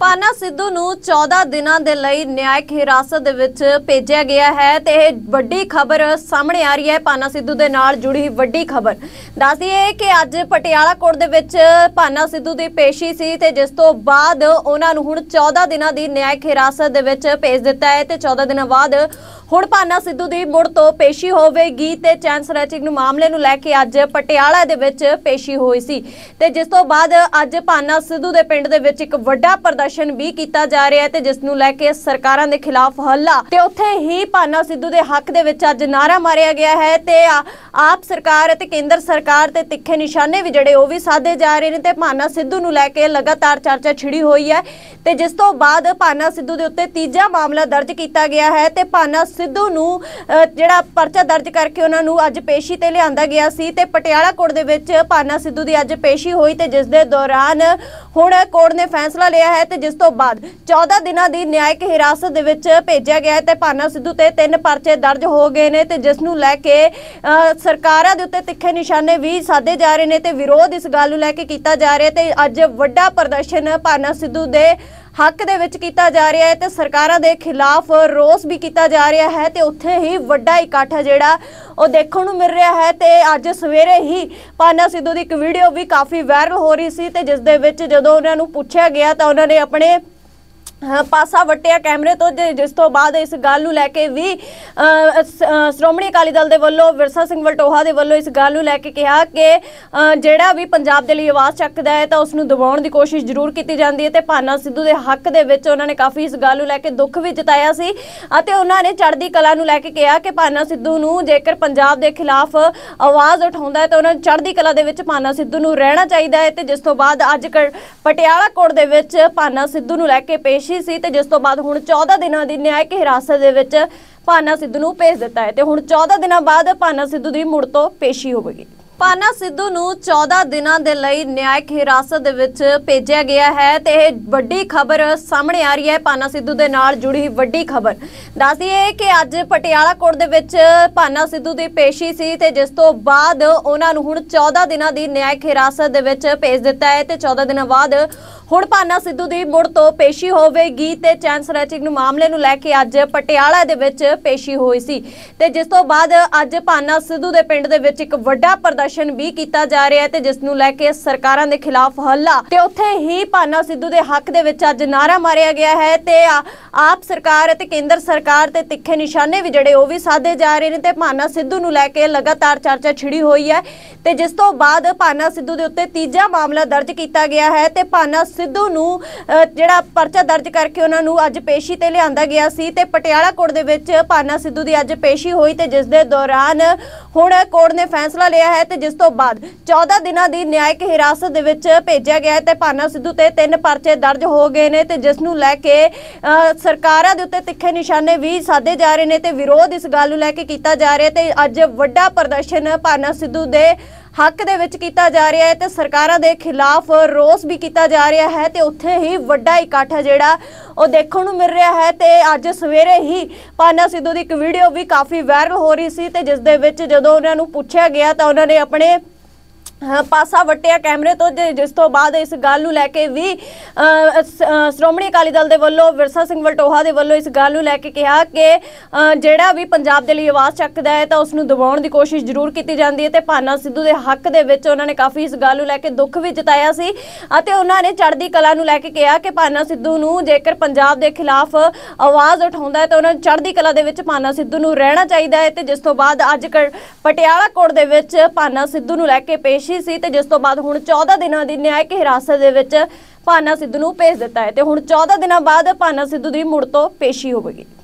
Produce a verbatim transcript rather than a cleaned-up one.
पाना सिद्धू नूं चौदह दिनों के लिए न्यायिक हिरासत दे विच भेजा गया है ते वड्डी खबर सामने आ रही है। पाना सिद्धू दे नाल जुड़ी वड्डी खबर दस दईए कि अज पटियाला कोर्ट दे विच पाना सिद्धू की पेशी सी ते जिस तो बाद उन्हां नूं हुण चौदह दिनों की न्यायिक हिरासत दे विच भेज दिता है ते चौदह दिनों बाद हुण पाना सिद्धू की मुड़ तो पेशी होवेगी ते चैन स्नैचिंग मामले नूं लैके अज पटियाला दे विच पेशी होई सी ते जिस तो बाद अज पाना सिद्धू दे पिंड दे विच एक वड्डा प्रदर्शन भी किया जा रहा है ते जिस नूं लैके सरकारां दे खिलाफ हल्ला ते उत्थे ही पाना सिद्धू दे हक दे विच अज नारा मारिया गया है ते आप सरकार ते केंद्र सरकार ते तिखे निशाने भी जिहड़े ओह भी साधे जा रहे हैं ते पाना सिद्धू नूं लैके लगातार चर्चा छिड़ी हुई है ते जिस तो बाद पाना सिद्धू दे उत्ते तीजा मामला दर्ज किया गया है ते पाना सिद्धू नूं जिहड़ा परचा दर्ज करके उन्हां नूं अज पेशी ते लिआंदा गया सी ते पटियाला कोर्ट दे विच पाना सिद्धू दी अज पेशी हुई ते जिस दे दौरान हुण कोर्ट ने फैसला लिया है ते जिस तो बाद चौदह दिनों की न्यायिक हिरासत दे विच भेजा गया है ते पाना सिद्धू ते तीन परचे दर्ज हो गए ने ते जिस नूं लैके सरकारां दे उत्ते तिखे निशाने भी साधे जा रहे ने ते विरोध इस गल नूं लैके कीता जा रहा है ते अज वड्डा प्रदर्शन पाना सिद्धू दे हक दे विच कीता जा रहा है ते सरकारां दे खिलाफ रोस भी कीता जा रहा है ते उत्थे ही वड्डा इकट्ठ जिहड़ा ਉਹ देखण नूं मिल रहा है ते अज सवेरे ही पाना सिद्धू दी एक वीडियो भी काफ़ी वायरल हो रही सी ते जिस दे विच जदों उन्हां नूं पुछया गया तां उन्हां ने अपने पासा वट्टिया कैमरे तो जिस तो बाद इस गल नूं लैके भी श्रोमणी अकाली दल दे वल्लों विरसा सिंह वलटोहा दे वल्लों इस गल नूं लैके कहा कि जिहड़ा भी पंजाब दे लई आवाज़ चकदा है तां उस नूं दबाउण दी कोशिश जरूर की जाती है ते पाना सिद्धू दे हक दे विच उन्हां ने काफ़ी इस गल नूं लैके दुख भी जताया सी अते उन्हां ने चढ़दी कला नूं लैके कहा कि पाना सिद्धू नूं जेकर पंजाब दे खिलाफ आवाज़ उठाउंदा है तां उन्हां नूं चढ़दी कला दे विच पाना सिद्धू नूं रहना चाहीदा है ते जिस तो बाद अज पटियाला कोर्ट दे विच पाना सिद्धू नूं लैके पेशी सी ते जिस तो बाद हुण चौदह दिनों की न्यायिक हिरासत दे विच पाना सिद्धू नूं भेज दिता है ते हुण चौदह दिनों बाद पाना सिद्धू की मुड़ तो पेशी होवेगी। पाना सिद्धू नूं चौदह दिनों के लिए न्यायिक हिरासत दे विच भेजा गया है ते वड्डी खबर सामने आ रही है। पाना सिद्धू दे नाल जुड़ी वड्डी खबर दस दईए कि अज पटियाला कोर्ट दे विच पाना सिद्धू की पेशी सी ते जिस तो बाद उन्हां नूं हुण चौदह दिनों की न्यायिक हिरासत दे विच भेज दिता है ते चौदह दिनों बाद हुण पाना सिद्धू की मुड़ तो पेशी होवेगी ते चैन स्नैचिंग मामले नूं लैके अज पटियाला दे विच पेशी होई सी ते जिस तो बाद अज पाना सिद्धू दे पिंड दे विच एक वड्डा प्रदर्शन भी किया जा रहा है ते जिस नूं लैके सरकारां दे खिलाफ हल्ला ते उत्थे ही पाना सिद्धू दे हक दे विच अज नारा मारिया गया है ते आप सरकार ते केंद्र सरकार ते तिखे निशाने भी जिहड़े ओह भी साधे जा रहे हैं ते पाना सिद्धू नूं लैके लगातार चर्चा छिड़ी हुई है ते जिस तो बाद पाना सिद्धू दे उत्ते तीजा मामला दर्ज किया गया है ते पाना सिद्धू नूं जिहड़ा परचा दर्ज करके उन्हां नूं अज पेशी ते लिआंदा गया सी ते पटियाला कोर्ट दे विच पाना सिद्धू दी अज पेशी हुई ते जिस दे दौरान हुण कोर्ट ने फैसला लिया है ते जिस तो बाद चौदह दिनों की न्यायिक हिरासत दे विच भेजा गया है ते पाना सिद्धू ते तीन परचे दर्ज हो गए ने ते जिस नूं लैके सरकारां दे उत्ते तिखे निशाने भी साधे जा रहे ने ते विरोध इस गल नूं लैके कीता जा रहा है ते अज वड्डा प्रदर्शन पाना सिद्धू दे हक दे विच कीता जा रहा है ते सरकारां दे खिलाफ रोस भी कीता जा रहा है ते उत्थे ही वड्डा इकट्ठ जिहड़ा ਉਹ देखण नूं मिल रहा है ते अज सवेरे ही पाना सिद्धू दी एक वीडियो भी काफ़ी वायरल हो रही सी ते जिस दे विच जदों उन्हां नूं पुछया गया तां उन्हां ने अपने पासा वट्टिया कैमरे तो जिस तो बाद इस गल नूं लैके भी श्रोमणी अकाली दल दे वल्लों विरसा सिंह वलटोहा दे वल्लों इस गल नूं लैके कहा कि जिहड़ा भी पंजाब दे लई आवाज़ चकदा है तां उस नूं दबाउण दी कोशिश जरूर की जाती है ते पाना सिद्धू दे हक दे विच उन्हां ने काफ़ी इस गल नूं लैके दुख भी जताया सी अते उन्हां ने चढ़दी कला नूं लैके कहा कि पाना सिद्धू नूं जेकर पंजाब दे खिलाफ आवाज़ उठाउंदा है तां उन्हां नूं चढ़दी कला दे विच पाना सिद्धू नूं रहना चाहीदा है ते जिस तो बाद अज पटियाला कोर्ट दे विच पाना सिद्धू नूं लैके पेशी सी ते जिस तो बाद हुण चौदह दिनों की न्यायिक हिरासत दे विच पाना सिद्धू नूं भेज दिता है ते हुण चौदह दिनों बाद पाना सिद्धू की मुड़ तो पेशी होवेगी।